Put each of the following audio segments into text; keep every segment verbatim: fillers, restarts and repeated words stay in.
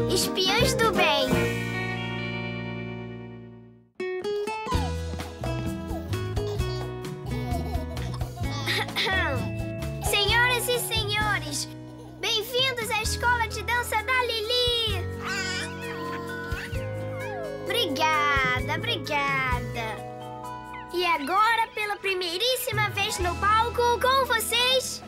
Espiãs do bem. Senhoras e senhores, bem-vindos à escola de dança da Lili. Obrigada, obrigada. E agora, pela primeiríssima vez no palco, com vocês...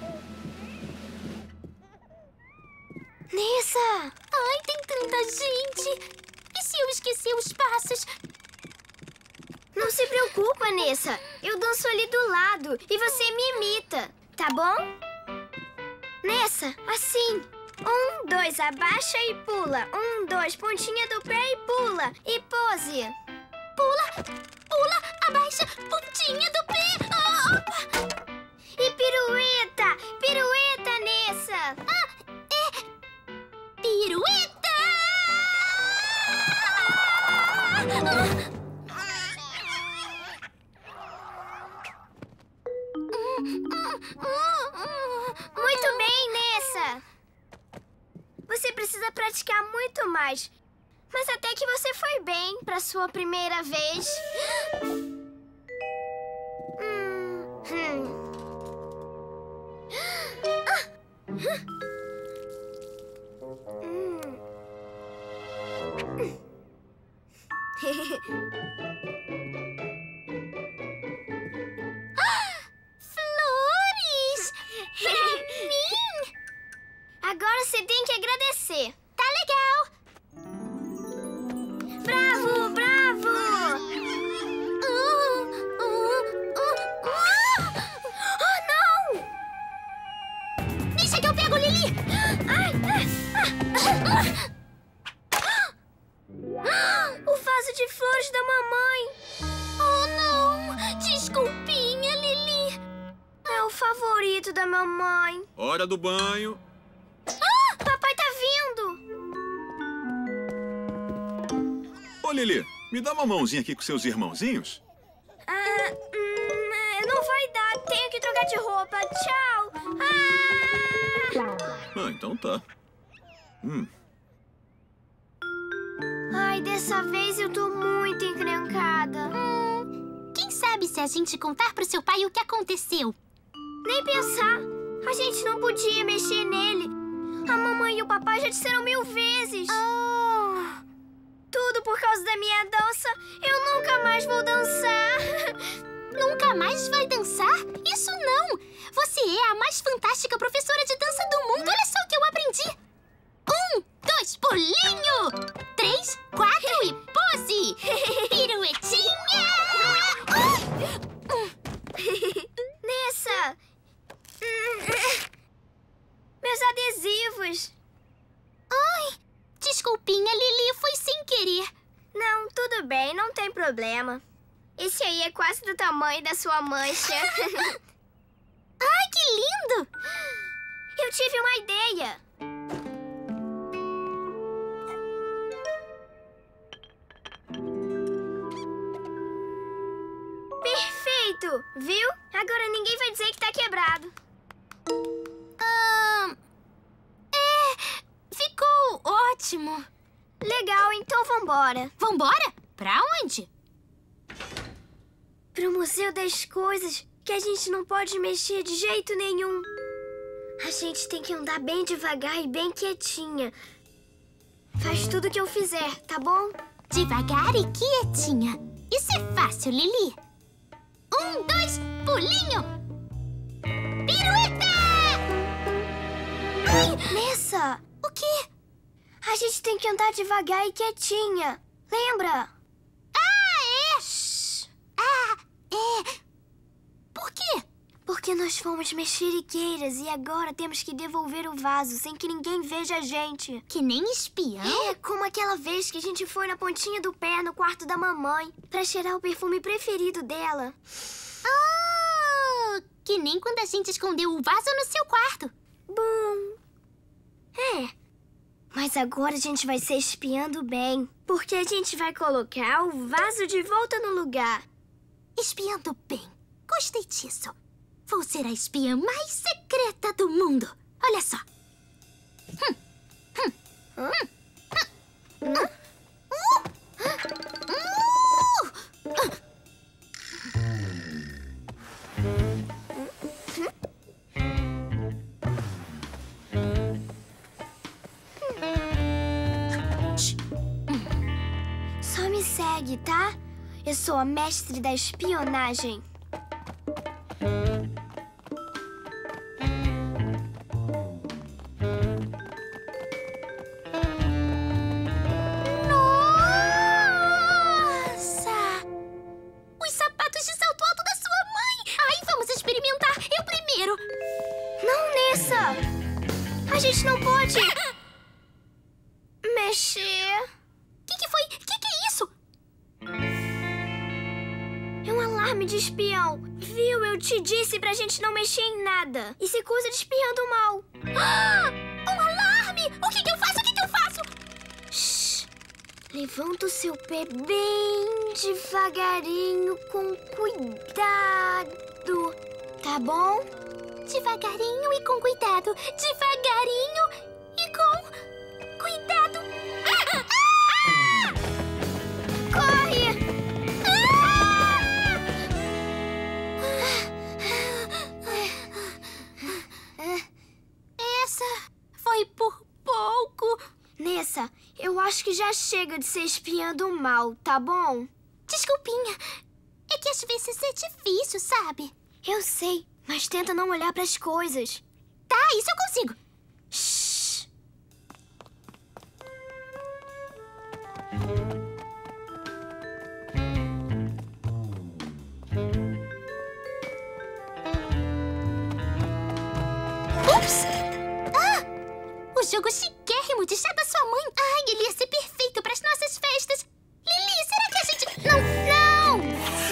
Nessa! Ai, tem tanta gente! E se eu esquecer os passos? Não se preocupa, Nessa. Eu danço ali do lado e você me imita, tá bom? Nessa, assim. Um, dois, abaixa e pula. Um, dois, pontinha do pé e pula. E pose. Pula, pula, abaixa, pontinha do pé. Oh, opa. E pirueta, pirueta, Nessa. Ah, é... Pirueta! Ah. Muito bem, Nessa. Você precisa praticar muito mais. Mas até que você foi bem para sua primeira vez. hum. Hum. Ah. Flores! Pra mim! Agora você tem que agradecer. Tá legal! Bravo, bravo! Uh, uh, uh, uh. Oh, não! Deixa que eu pego, Lili! Ai, ai, ah. O vaso de flores da mamãe! Oh, não! Desculpinha, Lili! É o favorito da mamãe. Hora do banho. Ah, papai tá vindo! Ô, Lili, me dá uma mãozinha aqui com seus irmãozinhos. Ah, hum, não vai dar. Tenho que trocar de roupa. Tchau! Ah! Ah, então tá. Hum. Ai, dessa vez eu tô muito encrencada. Hum, quem sabe se a gente contar pro seu pai o que aconteceu? Nem pensar. A gente não podia mexer nele. A mamãe e o papai já disseram mil vezes. Oh. Tudo por causa da minha dança. Eu nunca mais vou dançar. Nunca mais vai dançar? Isso não! Você é a mais fantástica professora de dança do mundo. Olha só o que eu aprendi. Um, dois, pulinho! Três, quatro e pose! Piruetinha! Nessa! Meus adesivos! Ai! Desculpinha, Lili, foi sem querer. Não, tudo bem, não tem problema. Esse aí é quase do tamanho da sua mancha. Ai, que lindo! Eu tive uma ideia. Perfeito! Viu? Agora ninguém vai dizer que tá quebrado. Ah, é, ficou ótimo. Legal, então vambora. Vambora? Pra onde? Pro Museu das Coisas, que a gente não pode mexer de jeito nenhum. A gente tem que andar bem devagar e bem quietinha. Faz tudo que eu fizer, tá bom? Devagar e quietinha. Isso é fácil, Lili. Um, dois, pulinho! Pirueta! Ai, Nessa! O quê? A gente tem que andar devagar e quietinha. Lembra? Ah, é! Shhh. Ah, é! Por quê? Porque nós fomos mexeriqueiras e agora temos que devolver o vaso sem que ninguém veja a gente. Que nem espião? É, como aquela vez que a gente foi na pontinha do pé no quarto da mamãe pra cheirar o perfume preferido dela. Ah, que nem quando a gente escondeu o vaso no seu quarto. Bom, é. Mas agora a gente vai ser espiando bem, porque a gente vai colocar o vaso de volta no lugar. Espiando bem. Gostei disso. Vou ser a espiã mais secreta do mundo. Olha só. Hum, hum, hum, hum. consegue, tá? Eu sou a mestre da espionagem. Nossa! Os sapatos de salto alto da sua mãe! Ai, vamos experimentar. Eu primeiro. Não, Nessa! A gente não pode mexer. O que, que foi? O que, que é isso? É um alarme de espião. Viu? Eu te disse pra gente não mexer em nada. Isso é coisa de espião do mal. Ah! Um alarme! O que, que eu faço? O que, que eu faço? Shhh. Levanta o seu pé bem devagarinho, com cuidado. Tá bom? Devagarinho e com cuidado. Devagarinho e com cuidado. Ah! Ah! Corre! Essa foi por pouco. Nessa, eu acho que já chega de ser espiã do mal, tá bom? Desculpinha. É que às vezes é difícil, sabe? Eu sei, mas tenta não olhar pras coisas. Tá, isso eu consigo. Shhh. Ups! Ah! O jogo chiquérrimo de chá da sua mãe. Ai, ele ia ser perfeito para as nossas festas. Lili, será que a gente... Não, não!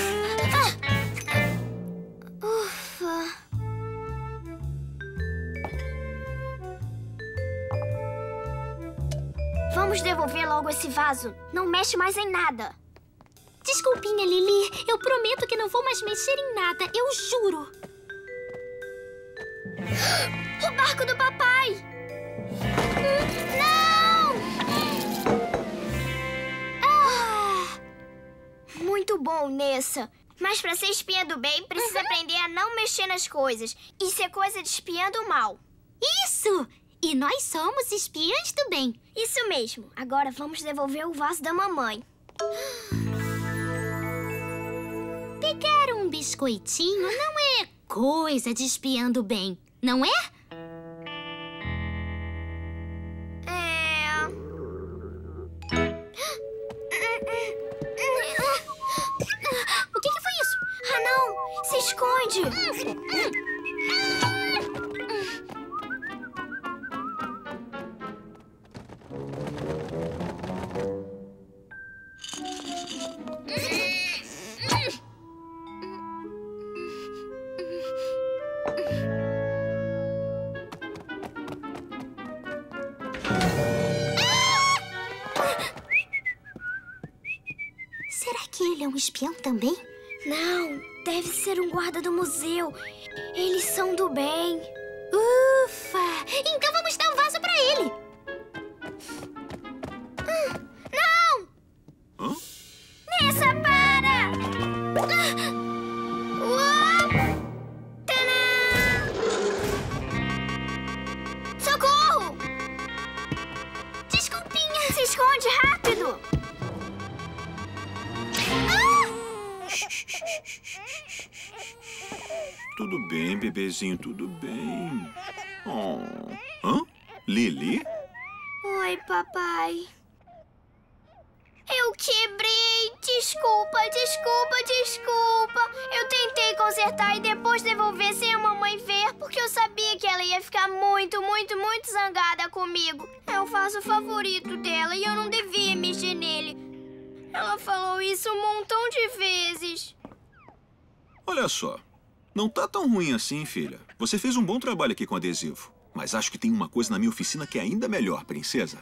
Ah! Ufa. Vamos devolver logo esse vaso. Não mexe mais em nada. Desculpinha, Lili. Eu prometo que não vou mais mexer em nada. Eu juro. O barco do papai! Não! Ah! Muito bom, Nessa. Mas pra ser espiã do bem, precisa aprender a não mexer nas coisas. Isso é coisa de espiã do mal. Isso! E nós somos espiãs do bem. Isso mesmo. Agora vamos devolver o vaso da mamãe. Pegar um biscoitinho não é coisa de espiã do bem, não é? É... O que, que foi isso? Ah, não! Se esconde! Será que ele é um espião também? Não, deve ser um guarda do museu. Eles são do bem. Ufa! Então vamos dar um vaso pra ele. Não! Hã? Nessa, para! Uop! Tadã! Socorro! Desculpinha. Se esconde rápido! Tudo bem, bebezinho, tudo bem. Oh. Hã? Lili? Oi, papai. Eu quebrei. Desculpa, desculpa, desculpa. Eu tentei consertar e depois devolver sem a mamãe ver, porque eu sabia que ela ia ficar muito, muito, muito zangada comigo. É o vaso favorito dela e eu não devia mexer nele. Ela falou isso um montão de vezes. Olha só. Não tá tão ruim assim, filha. Você fez um bom trabalho aqui com adesivo. Mas acho que tem uma coisa na minha oficina que é ainda melhor, princesa.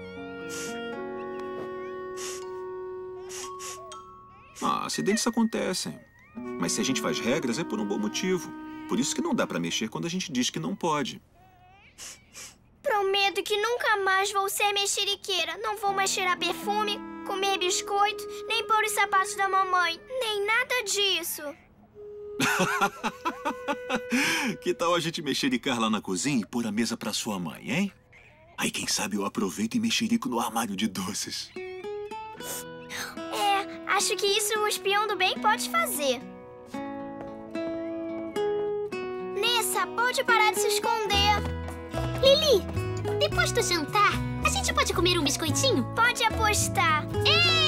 Ah, acidentes acontecem. Mas se a gente faz regras, é por um bom motivo. Por isso que não dá pra mexer quando a gente diz que não pode. Prometo que nunca mais vou ser mexeriqueira. Não vou mais cheirar perfume, comer biscoito, nem pôr os sapatos da mamãe. Nem nada disso. Que tal a gente mexericar lá na cozinha e pôr a mesa pra sua mãe, hein? Aí quem sabe eu aproveito e mexerico no armário de doces. É, Acho que isso o espião do bem pode fazer. Nessa, pode parar de se esconder. Lili, depois do jantar, a gente pode comer um biscoitinho? Pode apostar. Ei!